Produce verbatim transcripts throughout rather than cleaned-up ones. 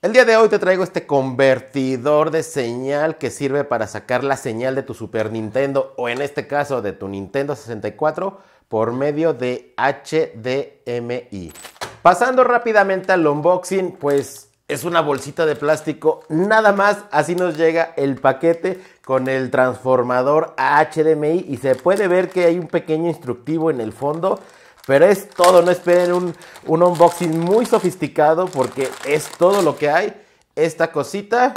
El día de hoy te traigo este convertidor de señal que sirve para sacar la señal de tu Super Nintendo o en este caso de tu Nintendo sesenta y cuatro por medio de H D M I. Pasando rápidamente al unboxing, pues es una bolsita de plástico, nada más. Así nos llega el paquete con el transformador a H D M I y se puede ver que hay un pequeño instructivo en el fondo. Pero es todo, no esperen un, un unboxing muy sofisticado porque es todo lo que hay. Esta cosita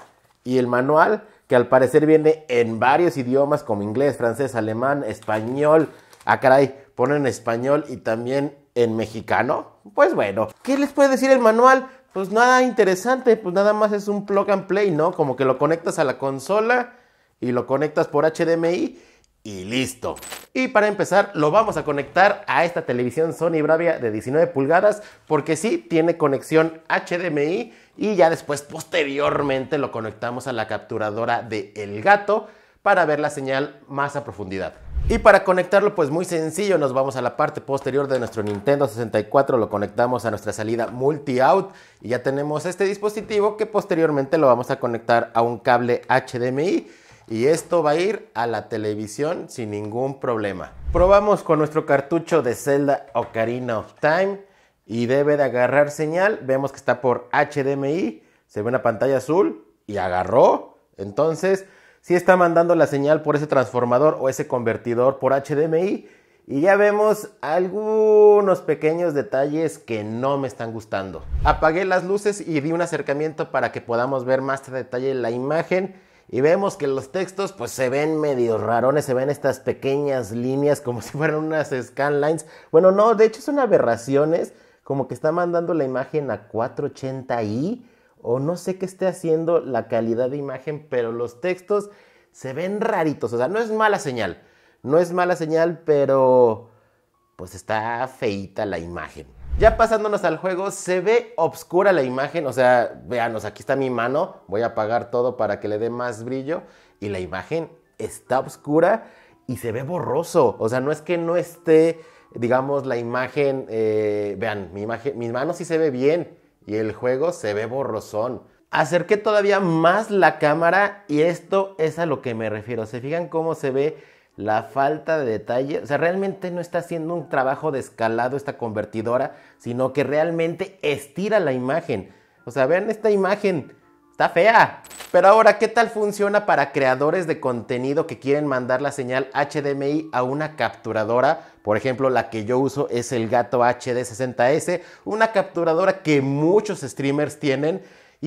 y el manual que al parecer viene en varios idiomas como inglés, francés, alemán, español. Ah, caray, ponen español y también en mexicano. Pues bueno, ¿qué les puede decir el manual? Pues nada interesante, pues nada más es un plug and play, ¿no? Como que lo conectas a la consola y lo conectas por H D M I y listo. Y para empezar lo vamos a conectar a esta televisión Sony Bravia de diecinueve pulgadas porque sí tiene conexión H D M I y ya después posteriormente lo conectamos a la capturadora de Elgato para ver la señal más a profundidad. Y para conectarlo pues muy sencillo, nos vamos a la parte posterior de nuestro Nintendo sesenta y cuatro, lo conectamos a nuestra salida multi-out y ya tenemos este dispositivo que posteriormente lo vamos a conectar a un cable H D M I. Y esto va a ir a la televisión sin ningún problema. Probamos con nuestro cartucho de Zelda Ocarina of Time y debe de agarrar señal. Vemos que está por H D M I, se ve una pantalla azul y agarró. Entonces sí está mandando la señal por ese transformador o ese convertidor por H D M I. Y ya vemos algunos pequeños detalles que no me están gustando. Apagué las luces y di un acercamiento para que podamos ver más a detalle la imagen. Y vemos que los textos pues se ven medio rarones, se ven estas pequeñas líneas como si fueran unas scanlines. Bueno, no, de hecho son aberraciones, como que está mandando la imagen a cuatrocientos ochenta i o no sé qué esté haciendo la calidad de imagen, pero los textos se ven raritos. O sea, no es mala señal, no es mala señal, pero pues está feíta la imagen. Ya pasándonos al juego, se ve oscura la imagen, o sea, véanos, aquí está mi mano, voy a apagar todo para que le dé más brillo y la imagen está oscura y se ve borroso, o sea, no es que no esté, digamos, la imagen, eh, vean, mi, imagen, mi mano sí se ve bien y el juego se ve borrosón. Acerqué todavía más la cámara y esto es a lo que me refiero, ¿se fijan cómo se ve la falta de detalle? O sea, realmente no está haciendo un trabajo de escalado esta convertidora, sino que realmente estira la imagen. O sea, vean esta imagen, está fea. Pero ahora, ¿qué tal funciona para creadores de contenido que quieren mandar la señal H D M I a una capturadora? Por ejemplo, la que yo uso es el Elgato H D sesenta S, una capturadora que muchos streamers tienen.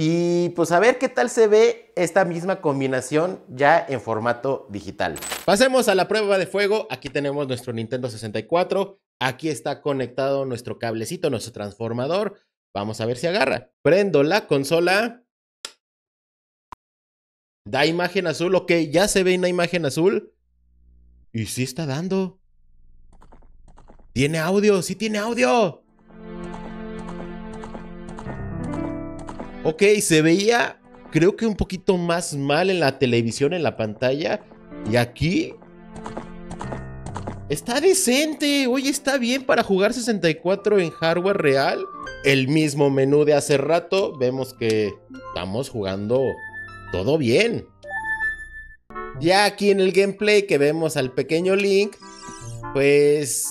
Y pues a ver qué tal se ve esta misma combinación ya en formato digital. Pasemos a la prueba de fuego. Aquí tenemos nuestro Nintendo sesenta y cuatro. Aquí está conectado nuestro cablecito, nuestro transformador. Vamos a ver si agarra. Prendo la consola. Da imagen azul. Ok, ya se ve una imagen azul. Y sí está dando. Tiene audio, sí tiene audio. Ok, se veía, creo que un poquito más mal en la televisión, en la pantalla. Y aquí está decente. Oye, está bien para jugar sesenta y cuatro en hardware real. El mismo menú de hace rato. Vemos que estamos jugando todo bien. Ya aquí en el gameplay que vemos al pequeño Link, pues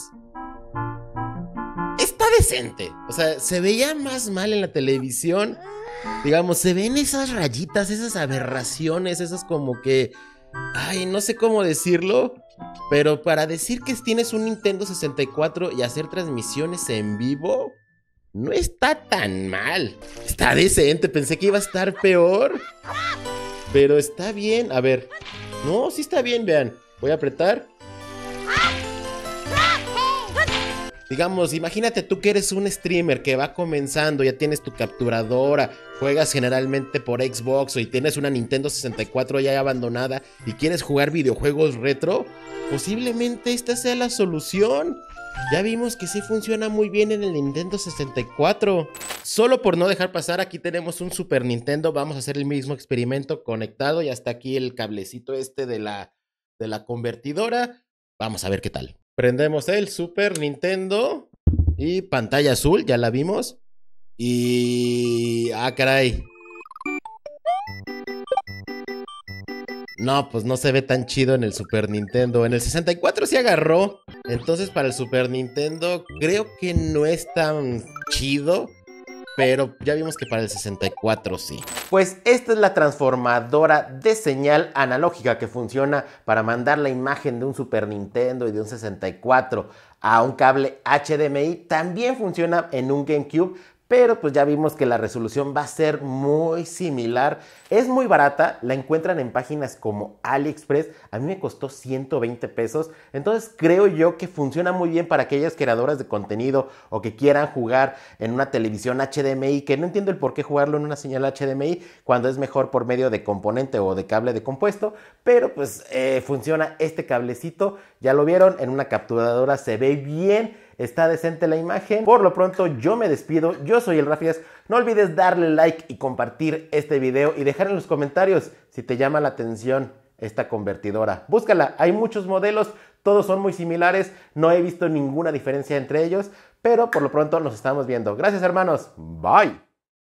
está decente. O sea, se veía más mal en la televisión. Digamos, se ven esas rayitas, esas aberraciones, esas como que... Ay, no sé cómo decirlo, pero para decir que tienes un Nintendo sesenta y cuatro y hacer transmisiones en vivo, no está tan mal. Está decente, pensé que iba a estar peor, pero está bien. A ver, no, sí está bien, vean. Voy a apretar. Digamos, imagínate tú que eres un streamer que va comenzando, ya tienes tu capturadora, juegas generalmente por Xbox y tienes una Nintendo sesenta y cuatro ya abandonada y quieres jugar videojuegos retro, posiblemente esta sea la solución. Ya vimos que sí funciona muy bien en el Nintendo sesenta y cuatro. Solo por no dejar pasar, aquí tenemos un Super Nintendo, vamos a hacer el mismo experimento conectado y hasta aquí el cablecito este de la, de la convertidora. Vamos a ver qué tal. Prendemos el Super Nintendo y pantalla azul, ya la vimos. Y... ah, caray. No, pues no se ve tan chido en el Super Nintendo. En el sesenta y cuatro sí agarró. Entonces para el Super Nintendo creo que no es tan chido. Pero ya vimos que para el sesenta y cuatro sí. Pues esta es la transformadora de señal analógica que funciona para mandar la imagen de un Super Nintendo y de un sesenta y cuatro a un cable H D M I. También funciona en un GameCube, pero pues ya vimos que la resolución va a ser muy similar. Es muy barata, la encuentran en páginas como AliExpress. A mí me costó ciento veinte pesos. Entonces creo yo que funciona muy bien para aquellas creadoras de contenido o que quieran jugar en una televisión H D M I, que no entiendo el por qué jugarlo en una señal H D M I cuando es mejor por medio de componente o de cable de compuesto. Pero pues eh, funciona este cablecito. Ya lo vieron, en una capturadora se ve bien. Está decente la imagen. Por lo pronto yo me despido. Yo soy el Rafias. No olvides darle like y compartir este video y dejar en los comentarios si te llama la atención esta convertidora. Búscala, hay muchos modelos, todos son muy similares. No he visto ninguna diferencia entre ellos, pero por lo pronto nos estamos viendo. Gracias, hermanos. Bye.